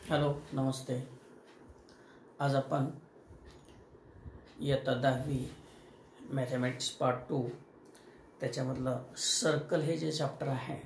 Hello नमस्ते. आज आपण इयत्ता 10वी मॅथमॅटिक्स पार्ट 2 त्याच्यामधलं सर्कल हे जे चॅप्टर आहे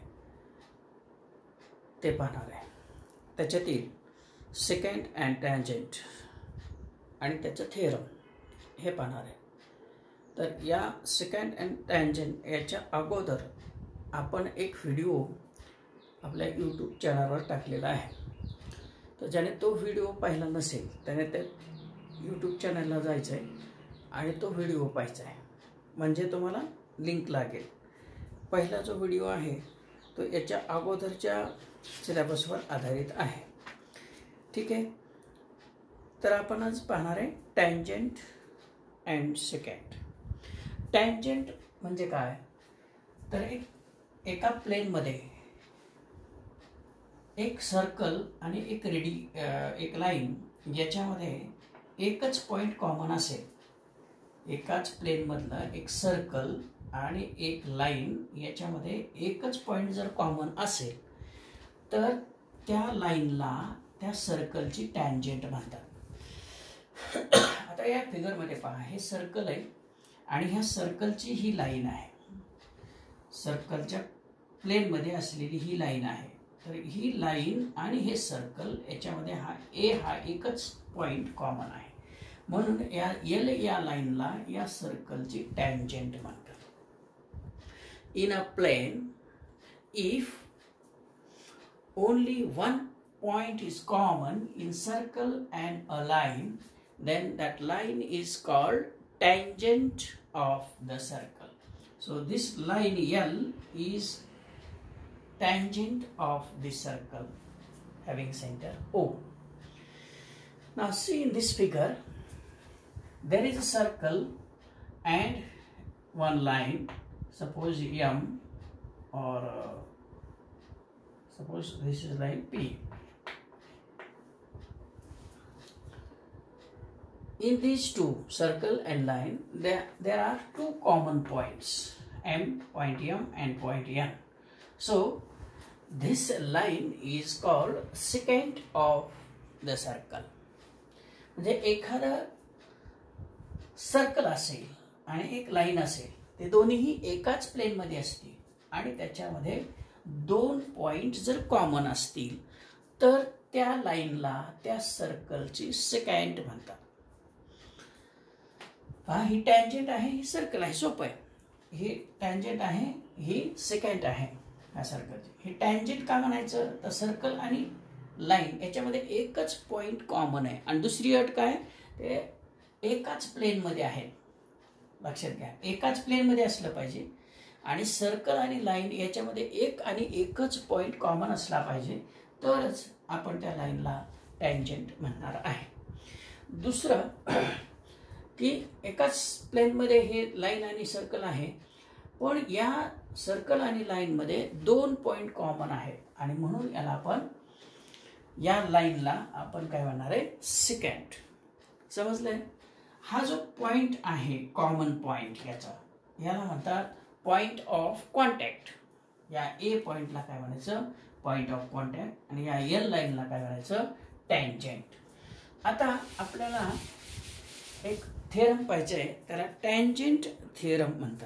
ते पाहणार आहे. त्याच्यातील सेकंड अँड टँजंट आणि त्याचं थेरम हे पाहणार आहे. तर या सेकंड अँड टँजंट याच्या अगोदर आपण एक व्हिडिओ आपल्या यूट्यूब चॅनलवर टाकलेला आहे. तर ज्याने तो व्हिडिओ पाहिला नसेल त्याने त्या यूट्यूब चॅनलला जायचं आहे आणि तो व्हिडिओ पाहायचा आहे, म्हणजे तुम्हाला लिंक लागेल. पहिला जो व्हिडिओ आहे तो याच्या अगोदरच्या सिलेबसवर आधारित आहे. ठीक आहे. तर आपण आज पाहणार आहे टँजंट अँड सेकंड. टँजंट म्हणजे काय, तर एका प्लेनमध्ये एक सर्कल आणि एक लाईन ज्याच्यामध्ये एकच पॉईंट कॉमन असेल. एकाच प्लेनमधलं एक सर्कल आणि एक लाईन याच्यामध्ये एकच पॉईंट जर कॉमन असेल तर त्या लाईनला त्या सर्कलची टँजंट म्हणतात. आता या फिगरमध्ये पहा, हे सर्कल आहे आणि ह्या सर्कलची ही लाईन आहे. सर्कलच्या प्लेनमध्ये असलेली ही लाईन आहे. तर ही लाईन आणि हे सर्कल याच्यामध्ये हा एकच पॉईंट कॉमन आहे, म्हणून या लाईनला या सर्कलची टँजंट म्हणतात. In a plane if only one point is common in circle and a line, then that line is called tangent of the circle. So this line L is tangent of the circle having center O. Now see in this figure, there is a circle and one line, suppose M, or suppose this is line P. In these two, circle and line, there are two common points, point M and point N. So this line is called secant of the circle. म्हणजे एखादा circle असेल आणि एक line असेल, ते दोन्हीही एकाच प्लेनमध्ये असतील आणि त्याच्यामध्ये दोन पॉइंट जर कॉमन असतील तर त्या लाईनला त्या सर्कलची सेकंट म्हणतात. ही टँजंट आहे, ही सर्कल आहे, सोपं आहे. ही टँजंट आहे, ही सेकंट आहे या सर्कलची. हे टँजंट का म्हणायचं, तर सर्कल आणि लाईन याच्यामध्ये एकच पॉइंट कॉमन आहे आणि दुसरी अट काय, ते एकाच प्लेनमध्ये आहे. लक्षात घ्या, एकाच प्लेनमध्ये असलं पाहिजे आणि सर्कल आणि लाईन याच्यामध्ये एक आणि एकच पॉइंट कॉमन असला पाहिजे, तरच आपण त्या लाईनला टँजंट म्हणणार आहे. दुसरं की एकाच प्लेनमध्ये हे लाईन आणि सर्कल आहे, पण या सर्कल आणि लाईनमध्ये दोन पॉइंट कॉमन आहेत आणि म्हणून या लाईनला आपण काय म्हणणार आहे, सेकंट. समजलंय. हा जो पॉइंट आहे कॉमन पॉइंट याला म्हणतात पॉइंट ऑफ कॉन्टॅक्ट. या ए पॉइंटला काय म्हणायचं, पॉइंट ऑफ कॉन्टॅक्ट, आणि या एल लाईनला काय म्हणायचं, टँजंट. आता आपल्याला एक थेरम पाहिजे आहे, त्याला टँजंट थेरम म्हणतात.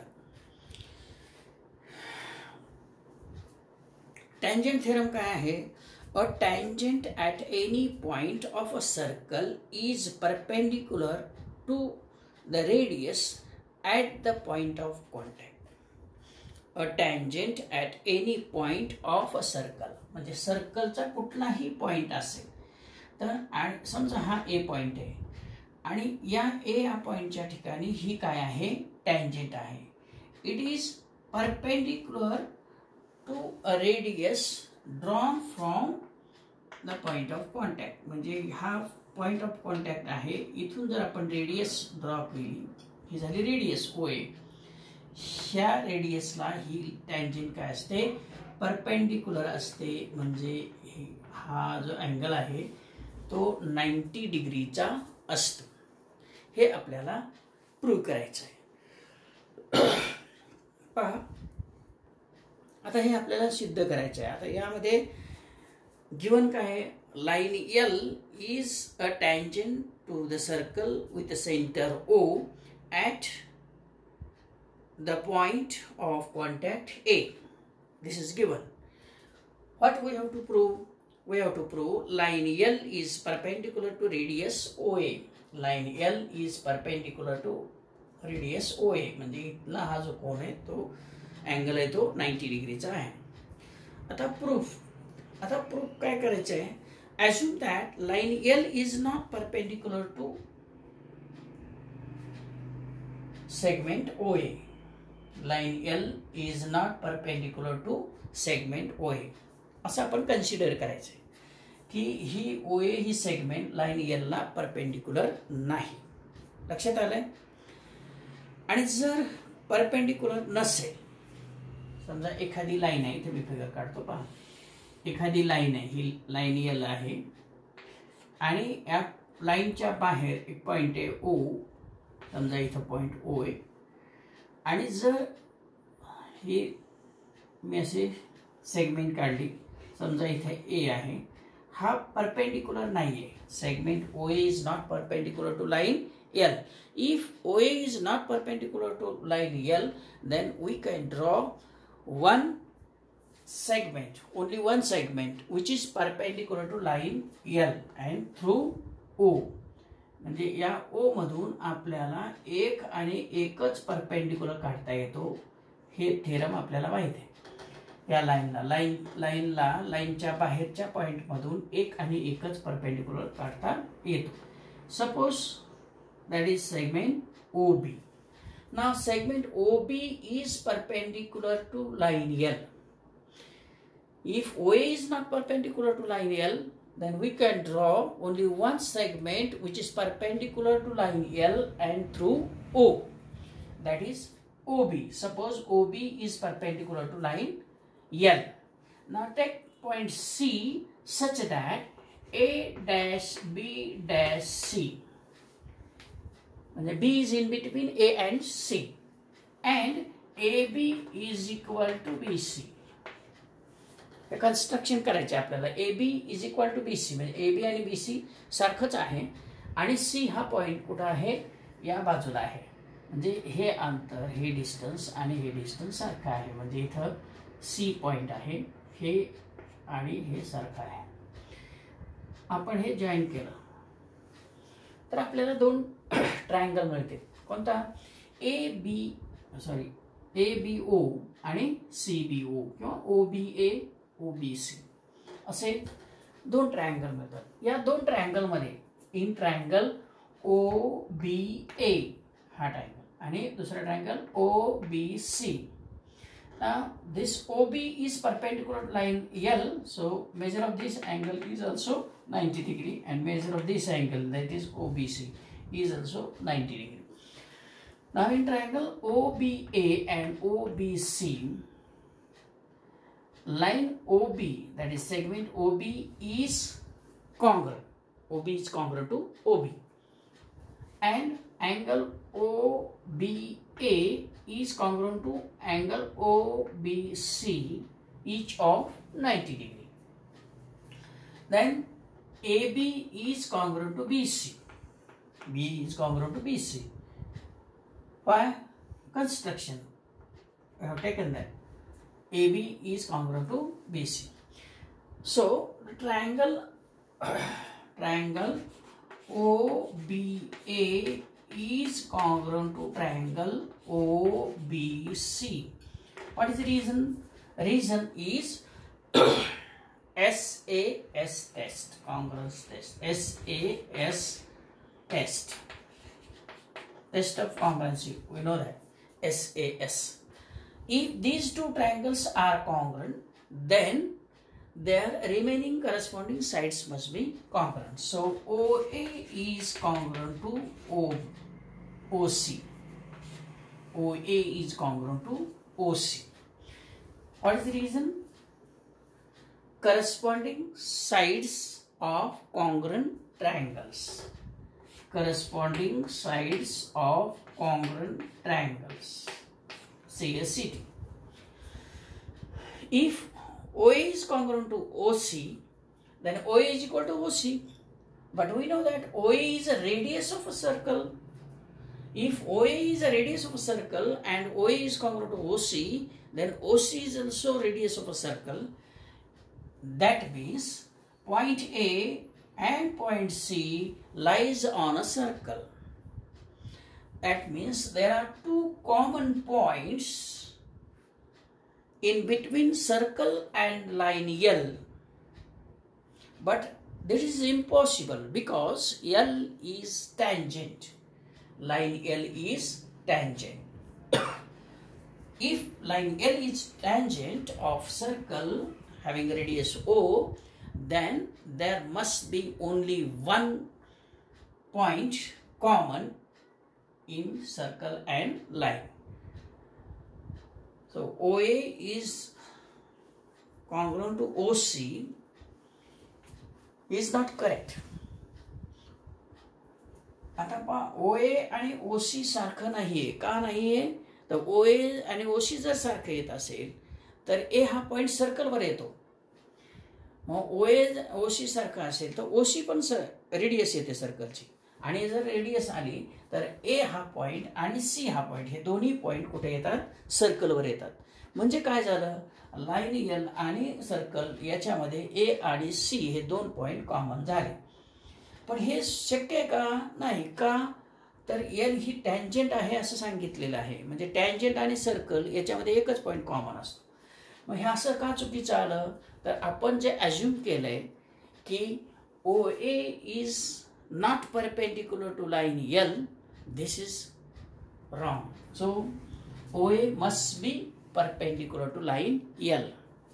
टँजंट थेरम काय आहे, a tangent at any point of a circle is perpendicular to the radius at the point of contact. A tangent at any point of a circle म्हणजे सर्कलचा कुठलाही point असेल तर समजा हा ए पॉइंट आहे आणि या ए या पॉइंटच्या ठिकाणी ही काय आहे, टँजंट आहे. It is perpendicular to a radius drawn from the point of contact. म्हणजे हा पॉइंट ऑफ कॉन्टॅक्ट आहे, इथून जर आपण रेडियस ड्रॉ केली, ही झाली रेडियस ओ ए. ह्या रेडियसला ही टँजंट काय असते, परपेंडिक्युलर असते. म्हणजे हा जो अँगल आहे तो 90 डिग्रीचा असतो. हे आपल्याला प्रूव्ह करायचं आहे. पहा, आता हे आपल्याला सिद्ध करायचं आहे. आता यामध्ये गिवन काय आहे, line L is a tangent to the circle with the center O at the point of contact A. This is given. What we have to prove? We have to prove line L is perpendicular to radius OA. Line L is perpendicular to radius OA. म्हणजे इथला हा जो कोण आहे तो angle आहे तो 90 डिग्रीचा आहे. आता प्रूफ काय करायचं आहे, assume that line L is not perpendicular to segment OA. Line L is not perpendicular to segment OA. असं आपण कन्सिडर करायचं आहे की ही OA ही सेगमेंट लाईन L ला परपेंडिक्युलर नाही. लक्षात आलंय. आणि जर परपेंडिक्युलर नसेल, समजा एखादी लाईन आहे, इथे मी फिगर काढतो पहा, एखादी लाईन आहे, ही लाईन L आहे आणि या लाईनच्या बाहेर एक पॉइंट आहे O, समजा इथं पॉइंट O आहे. आणि जर ही मी असे सेगमेंट काढली, समजा इथे A आहे, हा परपेंडिक्युलर नाहीये. Segment OA is not perpendicular to line L. If OA is not perpendicular to line L, then we can draw one segment, only one segment, which is perpendicular to line L and through O. म्हणजे या O मधून आपल्याला एक आणि एकच perpendicular काढता येतो. हे थेरम आपल्याला माहित आहे. या लाईनला लाईनच्या बाहेरच्या पॉइंट मधून एक आणि एकच परपेंडिक्युलर काढता येतो. Suppose that is segment OB. Now segment OB is perpendicular to line L. If OA is not perpendicular to line L, then we can draw only one segment which is perpendicular to line L and through O. That is OB. Suppose OB is perpendicular to line L. Now take point C such that A dash B dash C. And B is in between A and C. And AB is equal to BC. Construction करायचे आपल्याला. AB is equal to BC, म्हणजे AB आणि BC सारखंच आहे आणि C हा point कुठं आहे, या बाजूला आहे. म्हणजे हे अंतर, हे डिस्टन्स आणि हे डिस्टन्स सारखं आहे. म्हणजे इथं C पॉइंट आहे, हे आणि हे सारखं आहे. आपण हे जॉईन केलं तर आपल्याला दोन ट्रायंगल मिळते. कोणता, ABO आणि CBO किंवा OBA OBC असे दोन ट्रायंगल मिळतात. या दोन ट्रायंगल मध्ये इन ट्रायंगल OBA हा ट्रायंगल आणि दुसरा triangle OBC. Now this OB is perpendicular to line L, so measure of this angle is also 90 degree and measure of this angle, that is OBC, is also 90 degree. Now in triangle OBA and OBC, line OB, that is segment OB is congruent. OB is congruent to OB, and angle OBA is congruent to angle OBC, each of 90 degree. Then AB is congruent to BC. B is congruent to BC. Why? Construction. I have taken that. AB is congruent to BC. So the triangle OBA is congruent to triangle OBC. What is the reason? Reason is SAS test, congruence test, SAS test, test of congruency. We know that SAS. If these two triangles are congruent, then their remaining corresponding sides must be congruent. So OA is congruent to OC. OA is congruent to OC. What is the reason? Corresponding sides of congruent triangles. Corresponding sides of congruent triangles. CSCT. If OA is congruent to OC, then OA is equal to OC. But we know that OA is a radius of a circle. If OA is a radius of a circle and OA is congruent to OC, then OC is also radius of a circle. That means point A and point C lies on a circle. That means there are two common points in between circle and line L. But this is impossible because L is tangent. Line L is tangent. If line L is tangent of circle having radius O, then there must be only one point common in circle and line. So OA is congruent to OC is not correct. आता पहा OA आणि OC सारखं नाहीये. का नाहीये? तर OA आणि OC जर सारखं येत असेल तर A हा पॉइंट सर्कलवर येतो. मग OA OC सारखं असेल तर OC पण रेडियस येते सर्कलची. आणि जर रेडियस आली तर A हा पॉइंट आणि C हा पॉइंट हे दोन्ही पॉइंट कुठे येतात? सर्कलवर येतात. म्हणजे काय झालं? लाईन L आणि सर्कल याच्यामध्ये A आणि C हे दोन पॉइंट कॉमन झाले. पण हे शक्य आहे का? नाही. का? तर L ही टँजंट आहे असं सांगितलेलं आहे. म्हणजे टँजंट आणि सर्कल याच्यामध्ये एकच पॉइंट कॉमन असतो. मग हे असं का चुकीचं आलं? तर आपण जे अज्युम केलंय की OA इज not perpendicular to line L, this is wrong. So OA must be perpendicular to line L.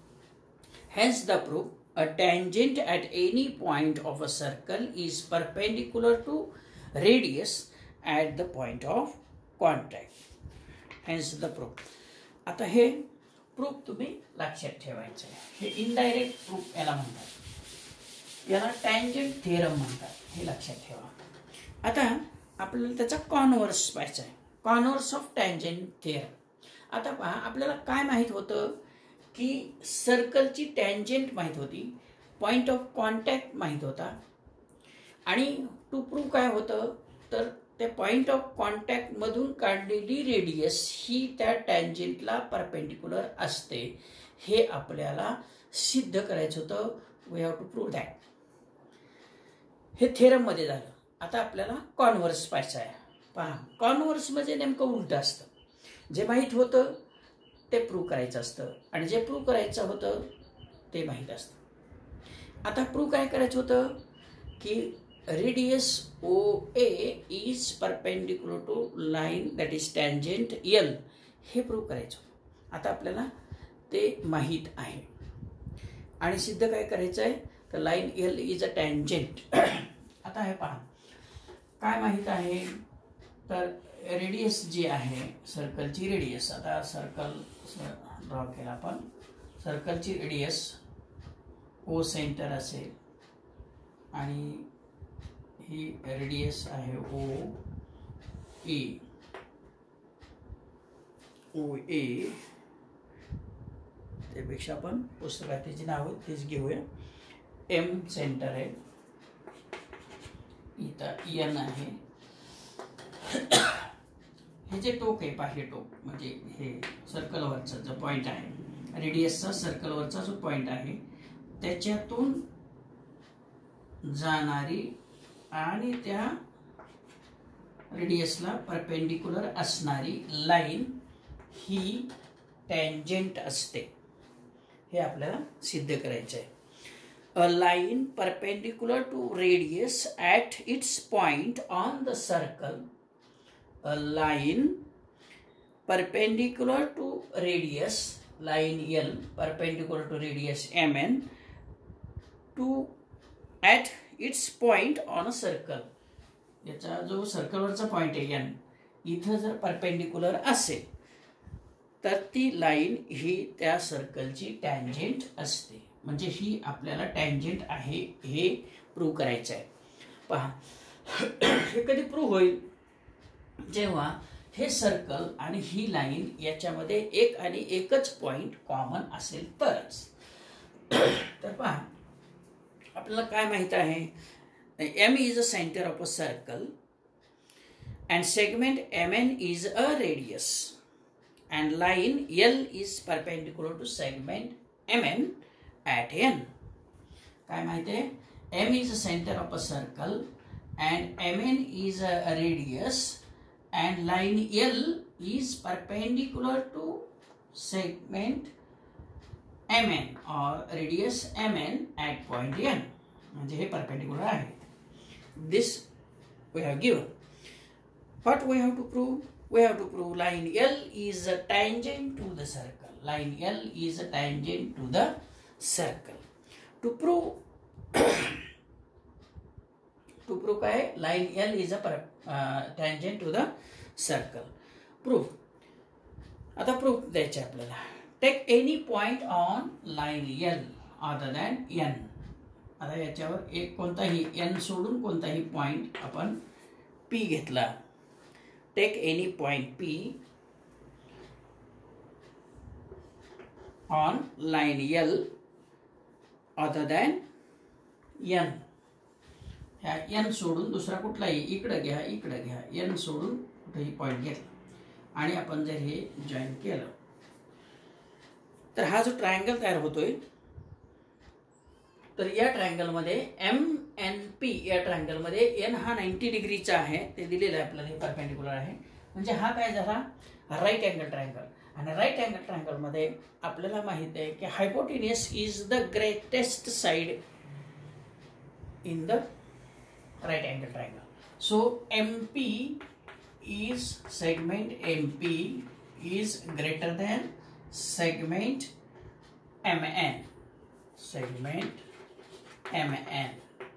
Hence the proof, a tangent at any point of a circle is perpendicular to radius at the point of contact. Hence the proof. आता हे proof तुम्ही लक्षात ठेवायचं आहे. हे indirect proof याला म्हणतात. याला टँजंट थिअरम म्हणतात. हे लक्षात ठेवा. आता आपल्याला त्याचा कॉन्व्हर्स पाहायचा आहे. Converse of tangent theorem. आता पहा आपल्याला काय माहित होतं की सर्कलची टँजंट माहित होती, पॉइंट ऑफ कॉन्टॅक्ट माहित होता आणि टू प्रूव्ह काय होतं तर त्या पॉइंट ऑफ कॉन्टॅक्ट मधून काढलेली रेडियस ही त्या टँजंटला परपेंडिक्युलर असते. हे आपल्याला सिद्ध करायचं होतं. We have to prove that. हे थेरम मध्ये झालं. आता आपल्याला कॉन्व्हर्स पाहायचं आहे. पहा कॉन्व्हर्स म्हणजे नेमकं उलट असतं. जे माहित होतं ते प्रूव्ह करायचं असतं आणि जे प्रूव्ह करायचं होतं ते माहित असतं. आता प्रूव्ह काय करायचं होतं की radius OA is perpendicular to line that is tangent L. हे प्रूव्ह करायचं. आता आपल्याला ते माहित आहे आणि सिद्ध काय करायचं आहे तर line L is a tangent. आता हे पहा काय माहित आहे तर रेडियस जी आहे सर्कलची रेडियस. आता सर्कल ड्रॉ केला आपण. सर्कलची रेडियस O सेंटर असेल आणि ही रेडियस आहे OA. त्यापेक्षा आपण पुस्तकात त्याची नाव तेच घेऊया. M सेंटर आहे, इथं N आहे. हे जे टोक आहे पाहिले टोक म्हणजे हे सर्कलवरचा जो पॉइंट आहे रेडियसचा सर्कलवरचा जो पॉइंट आहे त्याच्यातून जाणारी आणि त्या रेडियसला परपेंडिक्युलर असणारी लाईन ही टँजंट असते. हे आपल्याला सिद्ध करायचं आहे. A line perpendicular to radius at its point on the circle. A line perpendicular to radius, line L, perpendicular to radius MN, to at its point on a circle. याचा जो सर्कलवरचा point आहे N, इथं जर perpendicular असेल तर ती line ही त्या सर्कलची tangent असते. म्हणजे ही आपल्याला टँजंट आहे हे प्रूव्ह करायचं आहे. पहा हे कधी प्रूव्ह होईल जेव्हा हे सर्कल आणि ही लाईन याच्यामध्ये एक आणि एकच पॉइंट कॉमन असेल तरच. तर पहा आपल्याला काय माहित आहे, M is a center of a circle and segment MN is a radius and line L is perpendicular to segment MN at N. काय माहिती आहे, M is a center of a circle and MN is a radius and line L is perpendicular to segment MN or radius MN at point N. म्हणजे हे perpendicular आहे. This we have given. What we have to prove? We have to prove line L is a tangent to the circle. Line L is a tangent to the circle. To prove काय, line L is a tangent to the circle. Proof. आता proof द्यायचे आपल्याला. Take any point on line L other than N. आता याच्यावर एक कोणताही N सोडून कोणताही पॉइंट आपण P घेतला. Take any point P on line L other than N. ह्या N सोडून दुसरा कुठलाही इकडे घ्या N सोडून कुठेही पॉइंट घेतला आणि आपण जर हे जॉईन केलं तर हा जो ट्रायंगल तयार होतोय, तर या ट्रायंगल मध्ये MNP या ट्रायंगल मध्ये N हा 90 डिग्रीचा आहे, ते दिलेलं आहे आपल्याला, हे परपेंडिकुलर आहे. म्हणजे हा काय झाला, राईट अँगल ट्रायंगल. आणि राईट अँगल ट्रायंगल मध्ये आपल्याला माहित आहे की hypotenuse is the greatest side in the right angle triangle. So MP is segment MP is greater than segment MN. Segment MN.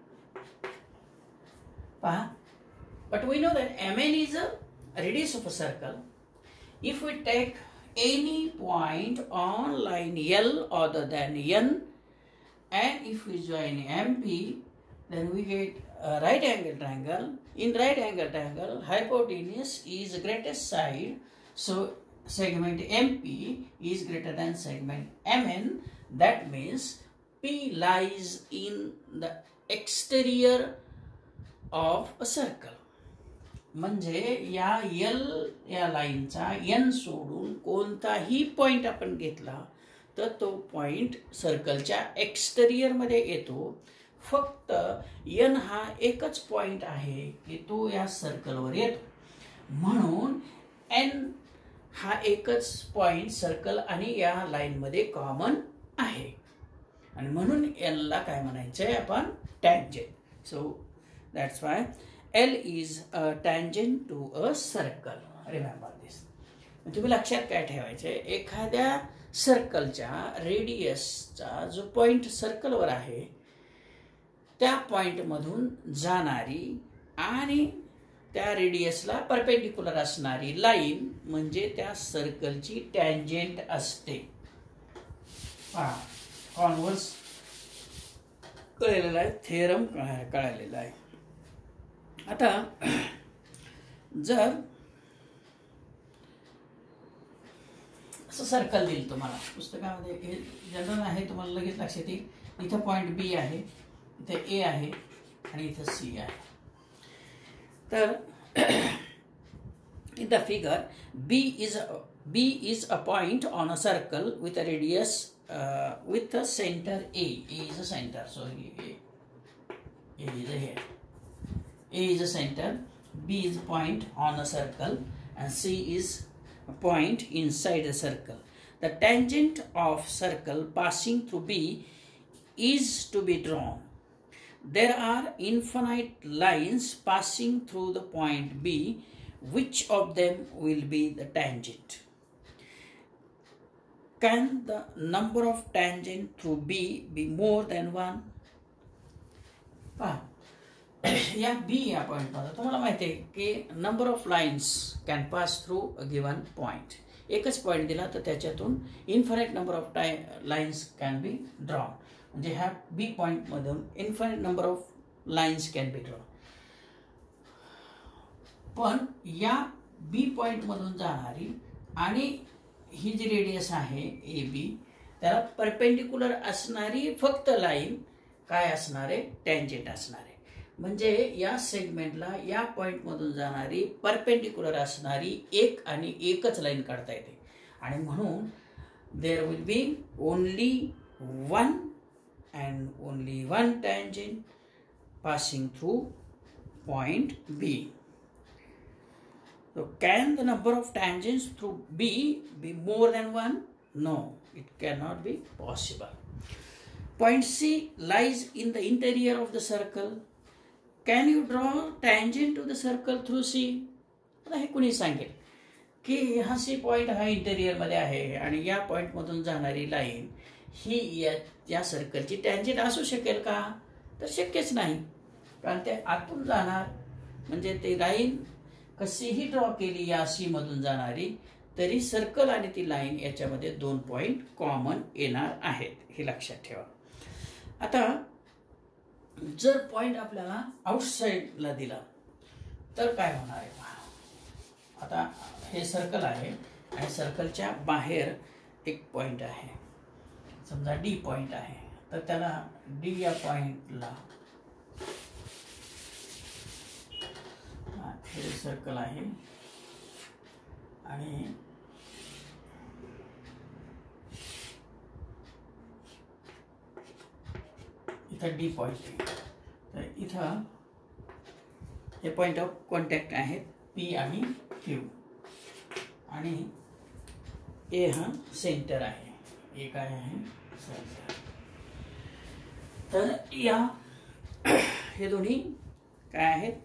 But we know that MN is a radius of a circle. If we take any point on line L other than N, and if we join MP, then we get a right angle triangle. In right angle triangle, hypotenuse is greatest side, so segment MP is greater than segment MN. That means P lies in the exterior of a circle. म्हणजे या L या लाईनचा N सोडून कोणताही point आपण घेतला तर तो पॉइंट सर्कलच्या एक्सटेरियर मध्ये येतो. फक्त N हा एकच पॉइंट आहे की तो या सर्कलवर येतो, म्हणून N हा एकच पॉइंट सर्कल आणि या लाईन मध्ये कॉमन आहे आणि म्हणून L ला काय म्हणायचंय आपण, tangent. So that's why L is a tangent to a circle. Remember this. तुम्ही लक्षात काय ठेवायचे, एखाद्या सर्कलच्या रेडियसचा जो पॉइंट सर्कलवर आहे त्या पॉइंट मधून जाणारी आणि त्या रेडियसला परपेंडिकुलर असणारी लाईन म्हणजे त्या सर्कलची टँजेंट असते. कॉन्व्हर्स कळलेला आहे, थेरम कळलेला आहे. आता जर असं सर्कल दिलं तुम्हाला पुस्तकामध्ये, हे जनरल आहे, तुम्हाला लगेच लक्षात येईल. इथं पॉइंट B आहे, इथे A आहे आणि इथं C आहे. तर in the figure B is a point on a circle with a radius with the center A. A is a center, so A is here. A is a center, B is a point on a circle and C is a point inside the circle. The tangent of circle passing through B is to be drawn. There are infinite lines passing through the point B. Which of them will be the tangent? Can the number of tangent through B be more than one? या B या पॉइंटमध्ये तुम्हाला माहिती आहे की number of lines can pass through a given point. एकच point दिला तर त्याच्यातून infinite number of lines can be drawn. म्हणजे ह्या B पॉइंट मधून infinite number of lines can be drawn. पण या B पॉइंट मधून जाणारी आणि ही जी रेडियस आहे AB त्याला परपेंडिकुलर असणारी फक्त लाईन काय असणार आहे, टँजंट असणार आहे. म्हणजे या सेगमेंटला या पॉईंटमधून जाणारी परपेंडिक्युलर असणारी एक आणि एकच लाईन काढता येते. आणि म्हणून there will be only one and only one tangent passing through point B. So can the number of tangents through B be more than one? No, it cannot be possible. Point C lies in the interior of the circle. Can you draw tangent to the circle through C? आता हे कुणी सांगेल की हा C point हा इंटेरियरमध्ये आहे आणि या पॉईंटमधून जाणारी लाईन ही या सर्कलची टँजंट असू शकेल का? तर शक्यच नाही, कारण ते आतून जाणार. म्हणजे ते लाईन कशीही ड्रॉ केली या सी मधून जाणारी तरी सर्कल आणि ती लाईन याच्यामध्ये 2 पॉइंट कॉमन येणार आहेत, हे लक्षात ठेवा. आता जर पॉइंट आपल्याला आउटसाइडला दिला तर काय होणार आहे पहा. आता हे सर्कल आहे आणि सर्कलच्या बाहेर एक पॉइंट आहे, समजा डी पॉइंट आहे. तर त्याला डी या पॉइंटला हे सर्कल आहे आणि इथं डी पॉइंट आहे. तर इथं हे पॉइंट ऑफ कॉन्टॅक्ट आहेत पी आणि क्यू आणि ए हा सेंटर आहे, ए काय आहे सेंटर. तर या हे दोन्ही काय आहेत,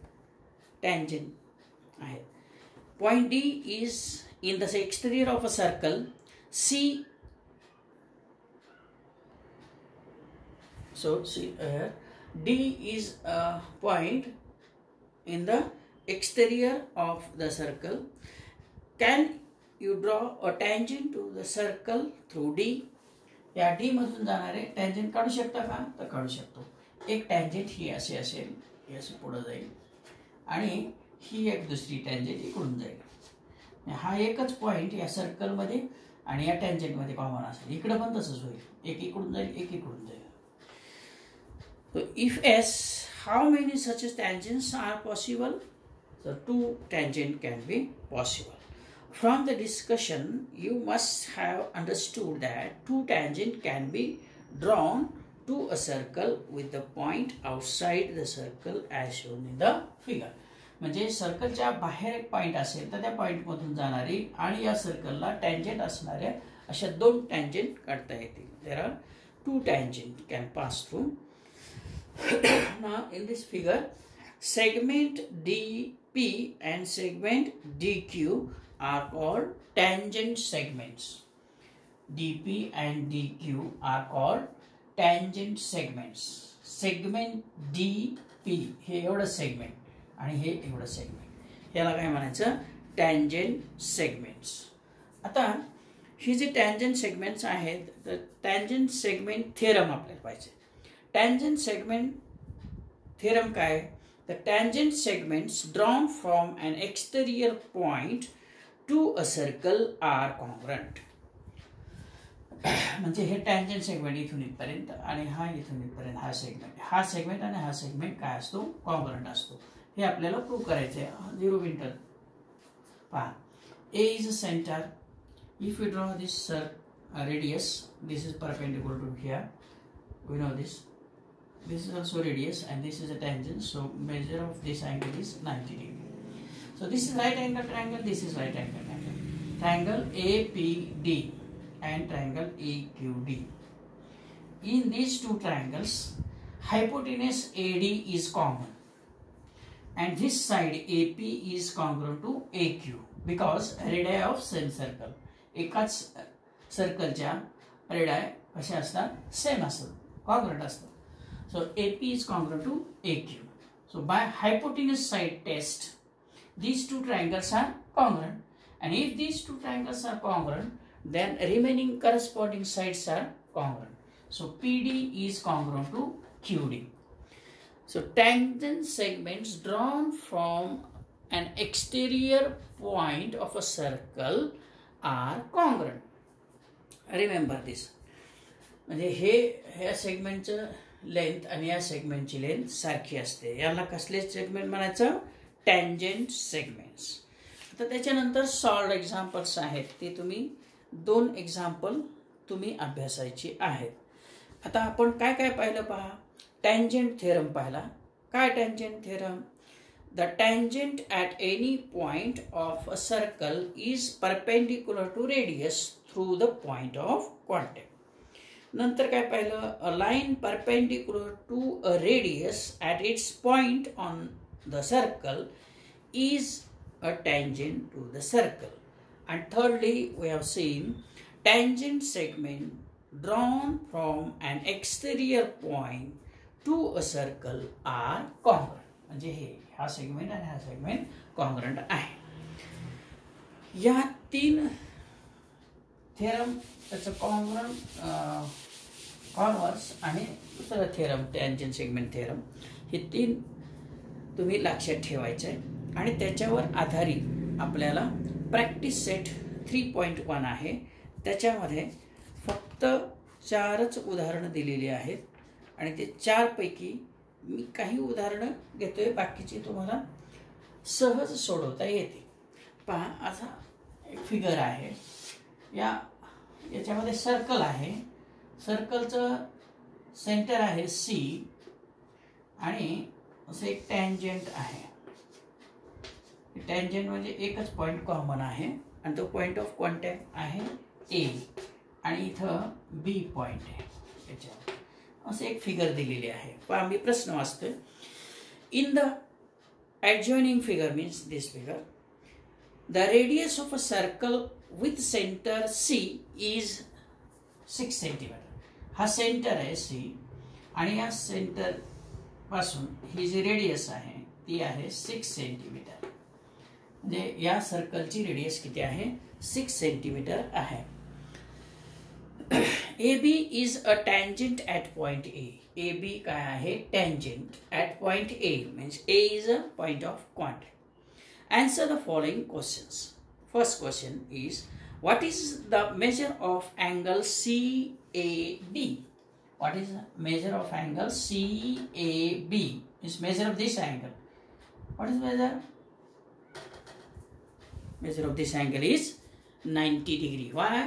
टँजंट आहेत. Point D is in the exterior of a circle. See so see here D is a point in the exterior of the circle. Can you draw a tangent to the circle through D? या D मधून जाणारे tangent काढू शकता का? तर काढू शकतो. एक टँजंट ही असे असेल, ही अशी पुढे जाईल आणि ही एक दुसरी टँजंट इकडून जाईल. हा एकच पॉइंट या सर्कल मध्ये आणि या टँजंट मध्ये कॉमन असेल. इकडे पण तसंच होईल, एक इकडून जाईल, एक इकडून जाईल. So if S, how many such tangents are possible? So 2 tangents can be possible. From the discussion, you must have understood that 2 tangents can be drawn to a circle with the point outside the circle as shown in the figure. म्हणजे सर्कलच्या बाहेर एक point असेल तर त्या point मधून जाणारी आणि या सर्कलला टँजंट असणाऱ्या अशा 2 टँजंट काढता येतील. There are 2 tangents can pass through. Now in this figure, segment DP and segment DQ are called tangent segments. DP and DQ are called tangent segments. Segment DP हे एवढं सेगमेंट आणि हे एवढं segment, याला काय म्हणायचं, टँजंट सेगमेंट्स. आता ही जी tangent segments आहेत तर टँजंट सेगमेंट थिअरम आपल्याला पाहिजे. Tangent segment theorem काय? The tangent segments drawn from an exterior point to a circle are congruent. म्हणजे हे टँजंट सेगमेंट इथून इथपर्यंत आणि हा इथून इथपर्यंत हा सेगमेंट आणि हा सेगमेंट काय असतो, कॉन्ग्रुएंट असतो. हे आपल्याला प्रूव्ह करायचे आहे. 0 मिनिट पहा. A is a center. If we draw this radius, this is perpendicular to here. We know this. This is also radius and this is a tangent, so measure of this angle is 90 degree. So this is right angle triangle, this is right angle triangle. Triangle APD and triangle AQD. In these 2 triangles, hypotenuse AD is common and this side AP is congruent to AQ because radii of same circle. एकाच सर्कलच्या radii कशा असतात, same असतात, congruent असतात. So AP is congruent to AQ. So by hypotenuse side test, these 2 triangles are congruent. And if these 2 triangles are congruent, then remaining corresponding sides are congruent. So PD is congruent to QD. So tangent segments drawn from an exterior point of a circle are congruent. Remember this. म्हणजे हे सेगमेंटचं length आणि या सेगमेंटची length सारखी असते. याला कसले segment म्हणायचं? Tangent segments. आता त्याच्यानंतर सॉल्व्ड एक्झाम्पल्स आहेत, ते तुम्ही 2 एक्झाम्पल तुम्ही अभ्यासायची आहेत. आता आपण काय काय पाहिलं पहा. टँजंट थेरम पाहिला. काय tangent theorem? The tangent at any point of a circle is perpendicular to radius through the point of contact. नंतर काय पाहिलं? A line perpendicular to a radius at its point on the circle is a tangent to the circle. And thirdly, we have seen tangent segment drawn from an exterior point to a circle are congruent. म्हणजे हा segment आणि हा segment congruent आहे. या 3 theorem, त्याचं converse आणि दुसरं theorem tangent segment theorem, हे 3 तुम्ही लक्षात ठेवायचं आहे. आणि त्याच्यावर आधारित आपल्याला प्रॅक्टिस सेट 3.1 आहे. त्याच्यामध्ये फक्त 4च उदाहरणं दिलेली आहेत आणि ते 4 पैकी मी काही उदाहरणं घेतोय, बाकीची तुम्हाला सहज सोडवता येते. पहा, असा एक फिगर आहे. याच्यामध्ये सर्कल आहे. सर्कलचं सेंटर आहे C आणि असं एक टँजंट आहे. टँजंट म्हणजे एकच पॉईंट कॉमन आहे आणि तो पॉईंट ऑफ कॉन्टॅक्ट आहे A आणि इथं B पॉईंट आहे. याच्यावर असं एक फिगर दिलेली आहे. पहा, मी प्रश्न वाचतोय. In the adjoining figure means this figure, the radius of a circle with center C is 6 cm. हा सेंटर आहे C आणि या सेंटर पासून ही जी रेडियस आहे ती आहे 6 सेंटीमीटर. म्हणजे या सर्कलची रेडियस किती आहे? 6 सेंटीमीटर आहे. AB is a tangent at point A. AB काय आहे? Tangent at point A means A is a point of contact. Answer the following questions. First question is, what is the measure of angle CAB? What is the measure of angle CAB? Is measure of this angle. What is measure? Measure of this angle is 90 degree. Why?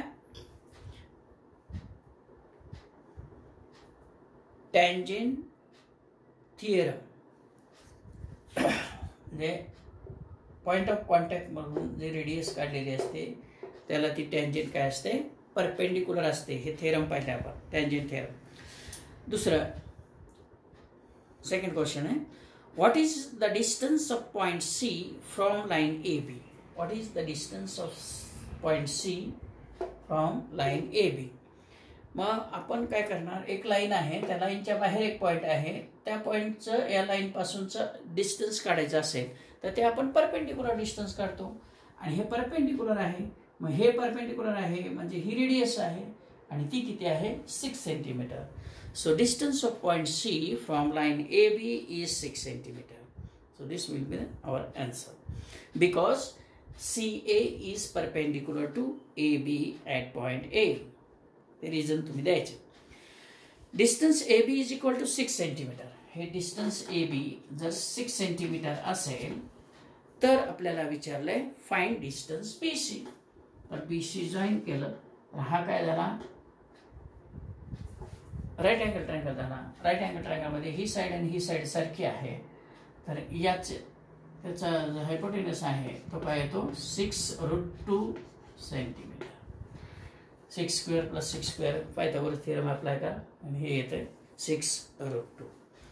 Tangent theorem म्हणजे point of contact म्हणून जे radius काढलेली असते त्याला ती tangent काय असते? Perpendicular असते. हे थेरम पाहिजे आपण, टँजंट थेरम. दुसरं सेकंड क्वेश्चन आहे, what is the distance of point C from line AB? What is the distance of point C from line AB? मग आपण काय करणार? एक लाईन आहे, त्या लाईनच्या बाहेर एक पॉईंट आहे. त्या पॉईंटचं या लाईनपासूनचं डिस्टन्स काढायचं असेल तर ते आपण परपेंडिक्युलर डिस्टन्स काढतो आणि हे परपेंडिक्युलर आहे. मग हे परपेंडिक्युलर आहे म्हणजे ही रेडियस आहे आणि ती किती आहे? 6 centimetre. So distance of point C from line AB is 6 centimetre. So this will be our answer because CA is perpendicular to AB at point A. ते रिझन तुम्ही द्यायचे. Distance AB is equal to 6 centimetre. हे distance AB जर 6 centimetre असेल तर आपल्याला विचारलंय find distance BC. तर BC जॉईन केलं तर हा काय झाला? राईट अँगल ट्रायंगल झाला. राईट अँगल ट्रायंगलमध्ये ही साईड आणि ही साईड सारखी आहे. तर त्याचा जो हायपोटेनस आहे तो काय येतो? 6√2 centimetre. 6 square plus 6 square Pythagoras theorem apply करा आणि हे येतं 6√2.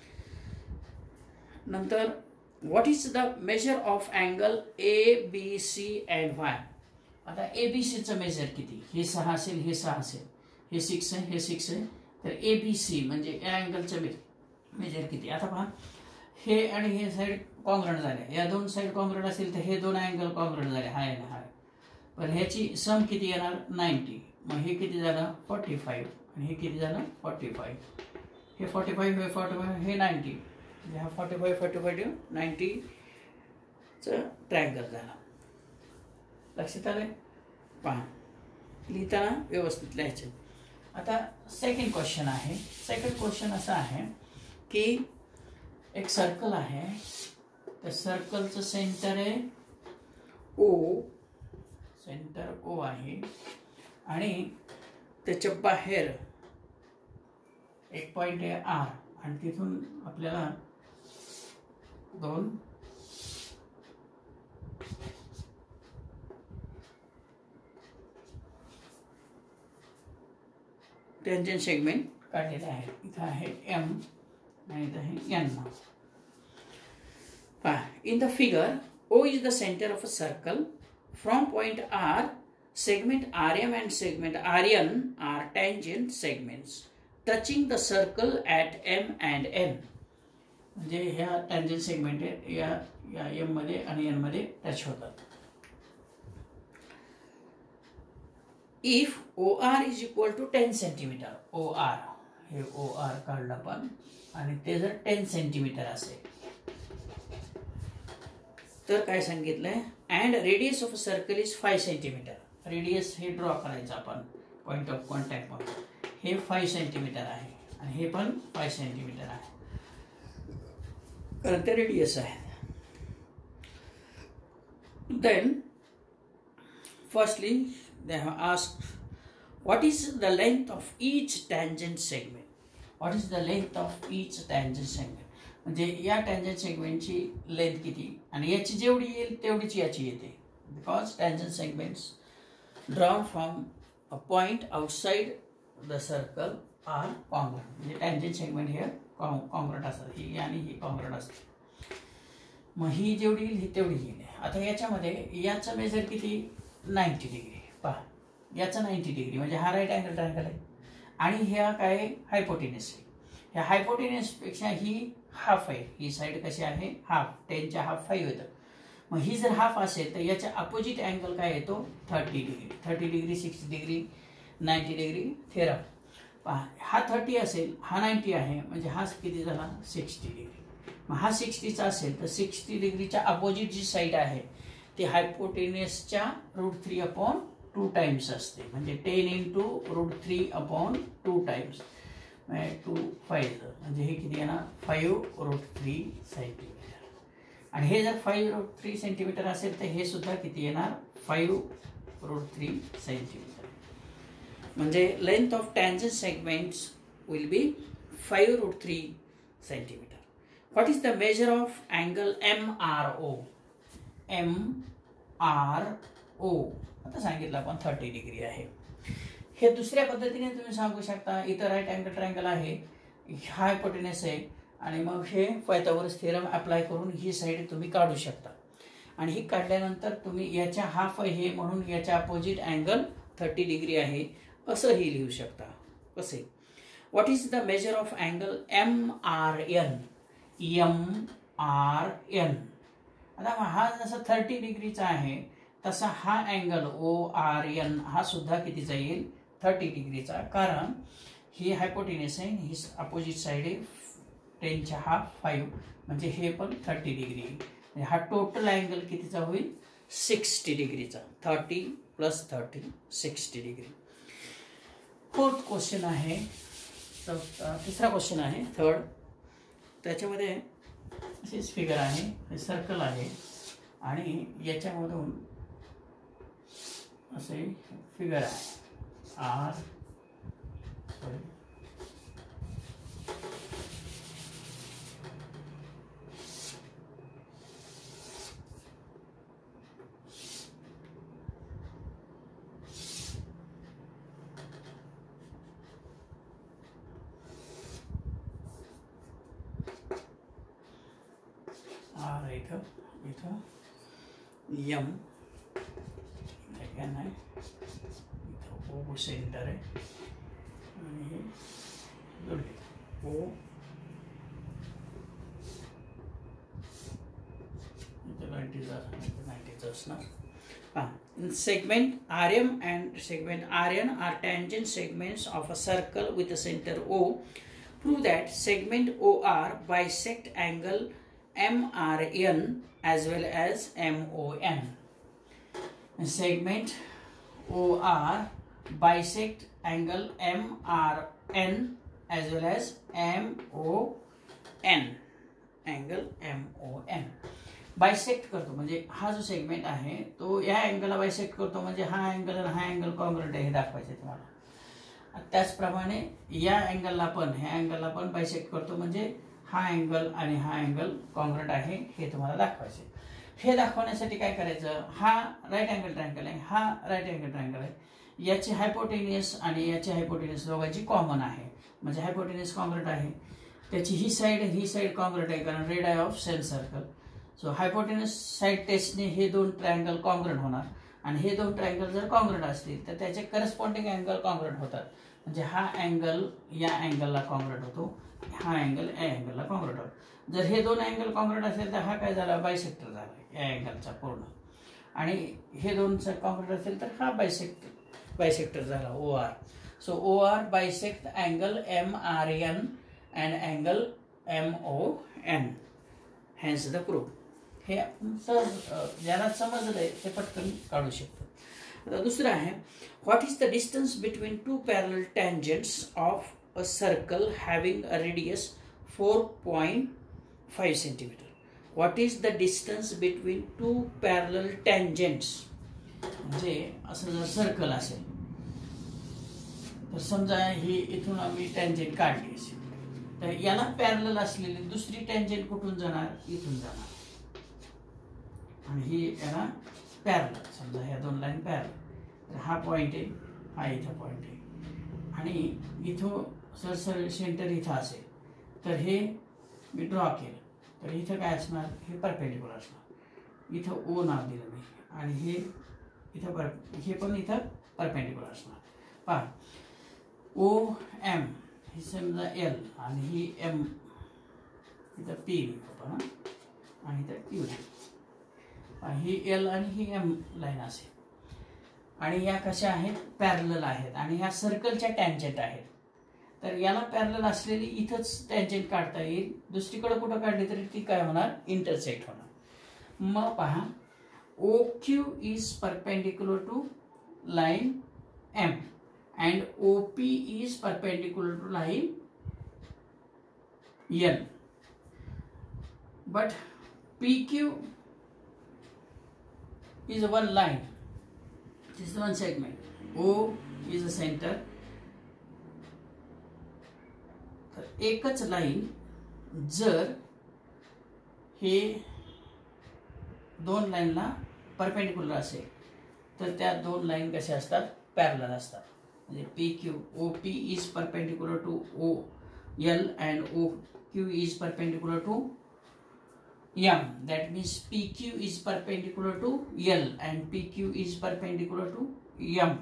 नंतर what is the measure of angle ABC and Y? आता ABCचं मेजर किती? हे 6 असेल, हे 6 असेल, हे 6 आहे, हे 6 आहे. तर ABC म्हणजे या अँगलचं मेजर किती? आता पहा, हे आणि हे साईड कॉन्ग्रंट झाले. या 2 साईड कॉन्ग्रंट असेल तर हे 2 अँगल कॉन्ग्रंट झाले, हाय ना हाय. पण ह्याची सम किती येणार? 90. मग हे किती झालं? 45 आणि हे किती झालं? 45. हे 45, हे 45, हे 90. म्हणजे हा 45, 45, 90चं ट्रायंगल झाला. लक्षात आलंय? पहा, लिहिताना व्यवस्थित लिहायचं. आता सेकंड क्वेश्चन आहे. सेकंड क्वेश्चन असा आहे की एक सर्कल आहे, त्या सर्कलचं सेंटर आहे ओ, सेंटर ओ आहे आणि त्याच्या बाहेर एक पॉइंट आहे आर आणि तिथून आपल्याला दोन टेंजंट सेगमेंट काढलेले आहे. इथं आहे एम आणि इथं आहे एन. पहा, in the figure O is the center of a circle. From point R, segment RM and segment RN are tangent segments touching the circle at M and N. म्हणजे ह्या tangent segment आहेत, या M मध्ये आणि N मध्ये touch होतात. If OR is equal to 10 centimeter, OR हे OR काढलं आपण आणि ते जर 10 सेंटीमीटर असेल तर काय सांगितलंय, and radius of circle is 5 centimetre. Radius हे ड्रॉ करायचं आपण पॉइंट ऑफ कॉन्टॅक्ट म्हणून. हे 5 सेंटीमीटर आहे आणि हे पण 5 सेंटीमीटर आहे, कारण ते रेडियस आहे. Then firstly they have asked what is the length of each tangent segment. What is the length of each tangent segment? म्हणजे या टँजंट सेगमेंटची लेंथ किती आणि याची जेवढी येईल तेवढीच याची येते. Because tangent segments drawn from a point outside the circle are congruent. म्हणजे टँजंट सेगमेंट हे कॉन्ग्रट असतात, ही आणि ही कॉन्ग्रट असते. मग ही जेवढी येईल ही तेवढी येईल. आता याच्यामध्ये याचं मेजर किती, 90 डिग्री. पहा, याचं 90 डिग्री म्हणजे हा राईट अँगल ट्रायंगल आहे आणि ह्या काय हायपोटेनस आहे. ह्या हायपोटेनसपेक्षा ही हाफ आहे. ही साईड कशी आहे, हाफ. 10च्या हाफ 5 येतं. मग ही जर हाफ असेल तर याच्या अपोजिट अँगल काय येतो, 30 degree. 30 degree, 60 degree, 90 degree theorem. पहा, हा 30 असेल, हा 90 आहे म्हणजे हा किती झाला, 60 डिग्री. मग हा 60चा असेल तर 60 डिग्रीच्या अपोजिट जी साईड आहे ती हायपोटेनसच्या √3/2 टाइम्स असते. म्हणजे 10 × √3/2 टाइम्स 2 5 म्हणजे हे किती येणार, 5√3 सेंटीमीटर. आणि हे जर 5√3 सेंटीमीटर असेल तर हे सुद्धा किती येणार, 5√3 सेंटीमीटर. म्हणजे length of tangent segments will be 5√3 centimetre. What is the measure of angle MRO? MRO आता सांगितलं आपण 30 डिग्री आहे. हे दुसऱ्या पद्धतीने तुम्ही सांगू शकता. इथं राईट अँगल ट्रायंगल आहे, हायपोटेनस आहे आणि मग हे पायथागोरस थेरम अप्लाय करून ही साईड तुम्ही काढू शकता. आणि ही काढल्यानंतर तुम्ही याच्या हाफ आहे म्हणून याच्या अपोजिट अँगल 30 डिग्री आहे असंही लिहू शकता. कसे, what is the measure of angle MRN? MRN. आता हा जसा 30 डिग्रीचा आहे तसा हा अँगल ORN हा सुद्धा कितीचा येईल, 30 डिग्रीचा. कारण ही हायपोटेनस आहे, ही अपोजिट साईड आहे, 10च्या हाफ 5 म्हणजे हे पण 30 डिग्री. म्हणजे हा टोटल अँगल कितीचा होईल, 60 डिग्रीचा. 30 + 30 60 डिग्री. फोर्थ क्वेश्चन आहे, तिसरा क्वेश्चन आहे, थर्ड. त्याच्यामध्ये अशीच फिगर आहे, सर्कल आहे आणि याच्यामधून असे फिगर आहे आर, आर इथं एम आहे, इथं ओ सेंटर आहे आणि हे जोडले ओ इथं 90चं असणार. In segment RM and segment RN are tangent segments of a circle with a center O. Prove that segment OR bisect angle MRN as well as MON. Segment OR bisect angle MRN as well as MON, angle MON. Bisect करतो म्हणजे हा जो segment आहे तो या अँगलला bisect करतो, म्हणजे हा अँगल आणि हा अँगल कॉन्ग्रुएंट आहे हे दाखवायचं तुम्हाला. त्याचप्रमाणे या अँगलला पण ह्या अँगलला पण बायसेक्ट करतो, म्हणजे हा अँगल आणि हा अँगल कॉन्ग्रुएंट आहे हे तुम्हाला दाखवायचे. हे दाखवण्यासाठी काय करायचं, हा राईट अँगल ट्रायंगल आहे, हा राईट अँगल ट्रायंगल आहे, याची हायपोटेनियस आणि याची हायपोटेनियस दोघांची कॉमन आहे, म्हणजे हायपोटेनियस कॉन्ग्रुएंट आहे. त्याची ही साईड कॉन्ग्रुएंट आहे कारण रेड आहे of same circle. So hypotenuse side टेस्टने हे दोन ट्रायंगल कॉन्ग्रुएंट होणार आणि हे दोन ट्रायंगल जर कॉन्ग्रुएंट असतील तर त्याचे करस्पॉन्डिंग अँगल कॉन्ग्रुएंट होतात, म्हणजे हा अँगल या अँगलला कॉन्ग्रुएंट होतो, हा अँगल या अँगलला कॉन्ग्रुएंट होतो. जर हे दोन अँगल कॉन्ग्रुएंट असेल तर हा काय झाला, बायसेक्टर झाला या अँगलचा पूर्ण, आणि हे दोन कॉन्ग्रुएंट असेल तर हा बायसेक्टर झाला OR. So OR bisect angle MRN and angle MON, hence the proof. हे सहज ज्याला समजलंय ते पटकन काढू शकतो. आता दुसरं आहे, what is the distance between two parallel tangents of a circle having a radius 4.5 centimetre. What is the distance between two parallel tangents, म्हणजे असं जर सर्कल असेल तर समजा ही इथून आम्ही टँजंट काढली असेल तर याला पॅरलल असलेली दुसरी टँजंट कुठून जाणार, इथून जाणार, आणि ही याला पॅरलल, समजा ह्या दोन लाईन पॅरलल, तर हा पॉईंट आहे, हा इथं पॉईंट आहे, आणि इथं सर सेंटर इथं असेल तर हे मी ड्रॉ केलं तर इथं काय असणार, हे परपेंडिक्युलर असणार, इथं O नाव दिलं मी, आणि हे इथं हे पण इथं परपेंडिक्युलर असणार. पहा OM ही समजा L आणि ही M, इथं P लिहितो पण, आणि इथं Q लिहितो, ही L आणि ही M लाईन असेल, आणि या कशा आहेत, पॅरलल आहेत, आणि ह्या सर्कलच्या टँजंट आहेत. तर याला पॅरलल असलेली इथंच टँजंट काढता येईल, दुसरीकडे कुठं काढली तरी ती काय होणार, इंटरसेक्ट होणार. मग पहा OQ is perpendicular to line M and OP is perpendicular to line N, but PQ is one line, this is one segment, O is the center. तर एकच लाईन जर हे दोन लाईनला परपेंडिक्युलर असेल तर त्या दोन लाईन कशा असतात, पॅरलल असतात, म्हणजे PQ OP is perpendicular to OL and OQ is perpendicular to M. That means PQ is perpendicular to L and PQ is perpendicular to M.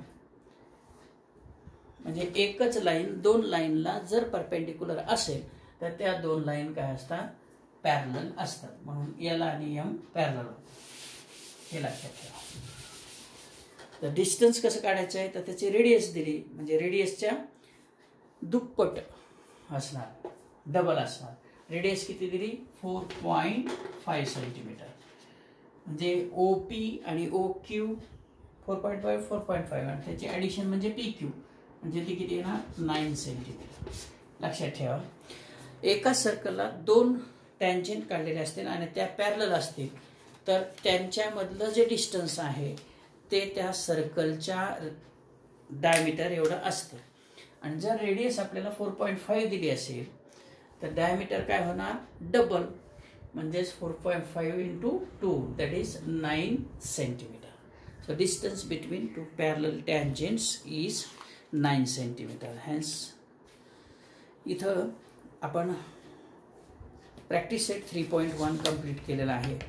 म्हणजे एकच लाईन दोन लाईनला जर परपेंडिक्युलर असेल तर त्या दोन लाईन काय असतात, पॅरलल असतात, म्हणून L आणि M पॅरलल होतात, हे लक्षात ठेवा. तर डिस्टन्स कसं काढायचं आहे, तर त्याची रेडियस दिली म्हणजे रेडियसच्या दुप्पट असणार, डबल असणार. रेडियस किती दिली, 4.5 सेंटीमीटर, म्हणजे OP आणि OQ 4.5 4.5, आणि त्याची ॲडिशन म्हणजे PQ, म्हणजे ती किती येणार, 9 सेंटीमीटर. लक्षात ठेवा, एका सर्कलला दोन टँजंट काढलेले असतील आणि त्या पॅरलल असतील तर त्यांच्यामधलं जे डिस्टन्स आहे ते त्या सर्कलच्या डायमीटर एवढं असतं, आणि जर रेडियस आपल्याला 4.5 दिली असेल तर डायमीटर काय होणार, डबल, म्हणजेच 4.5 into 2 that is 9 centimetre. So distance between two parallel tangents is 9 centimetre. Hence इथं आपण प्रॅक्टिस सेट 3.1 कंप्लीट केलेला आहे.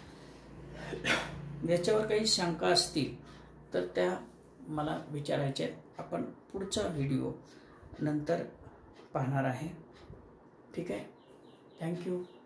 याच्यावर काही शंका असतील तर त्या मला विचारायच्या आहेत, आपण पुढचा व्हिडिओ नंतर पाहणार आहे. ठीक आहे, थँक्यू.